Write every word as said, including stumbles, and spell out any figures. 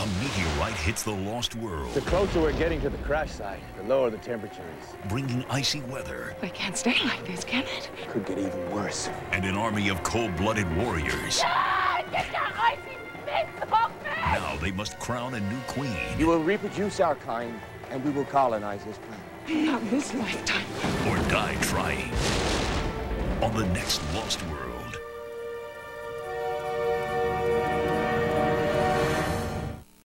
A meteorite hits the lost world, The closer we're getting to the crash site, the lower the temperature is. bringing icy weather We can't stay like this, can it? Could get even worse. and an army of cold-blooded warriors. Ah, get your icy mitts off me! Now they must crown a new queen. You will reproduce our kind, and we will colonize this planet. Not this lifetime. Or die trying. On the next Lost World.